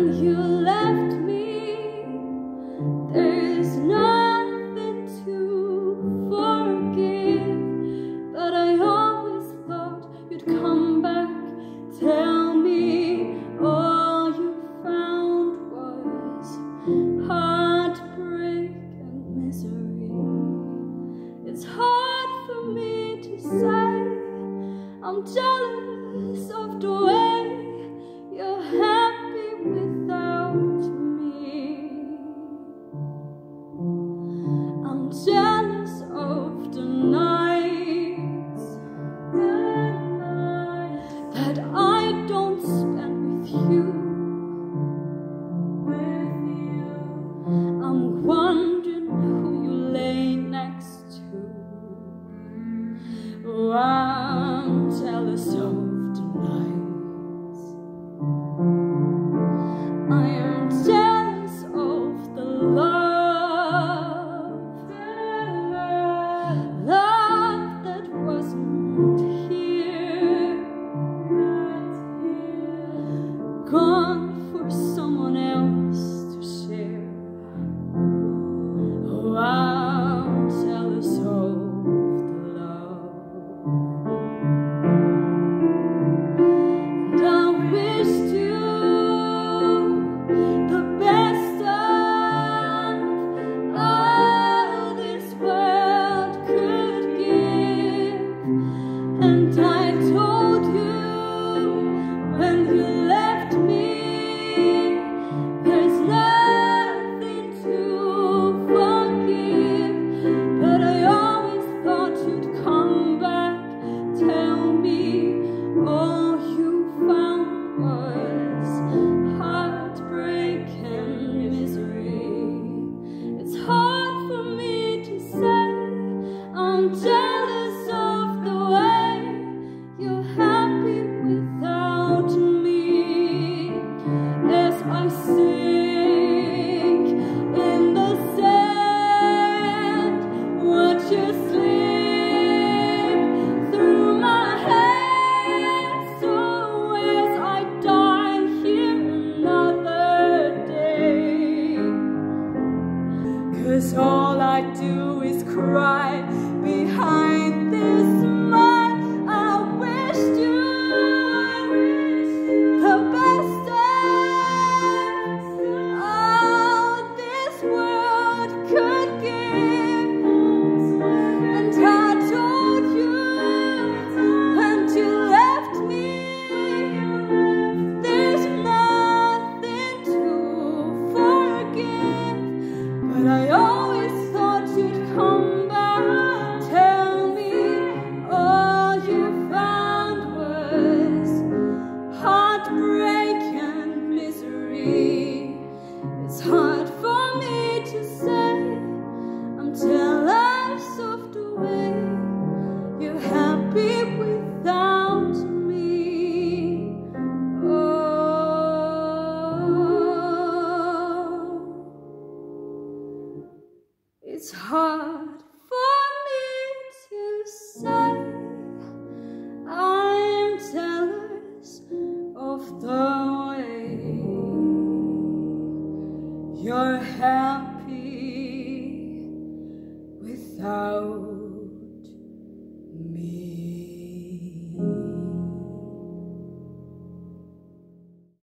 when you left me. There's nothing to forgive, but I always thought you'd come back. Tell me all you found was heartbreak and misery. It's hard for me to say I'm jealous of the way you're happy without me. I'm jealous of the nights that I don't spend with you. I'm wondering who you lay next to. Oh, I'm jealous of the nights. I am jealous of the love that wasn't here, gone for someone else to share. Oh, I'm jealous of the love, and I wished you the best of all this world could give. And I told you when you left me, there's nothing to forgive, but I always thought you'd come back. Tell me all you found was heartbreak and misery. It's hard for me to say I'm jealous of the way you're happy without me. As I sink in the sand, watch you slip through my hands. So as I die here another day, 'cause all I do is cry behind this smile. I wished you the best of all this world could give. And I told you when you left me, there's nothing to forgive, but I always thought you'd come back. Tell me all you found was heartbreak and misery. It's hard for me to say I'm jealous of the way you're happy without me. Oh, it's hard for me to say I'm jealous of the way you're happy without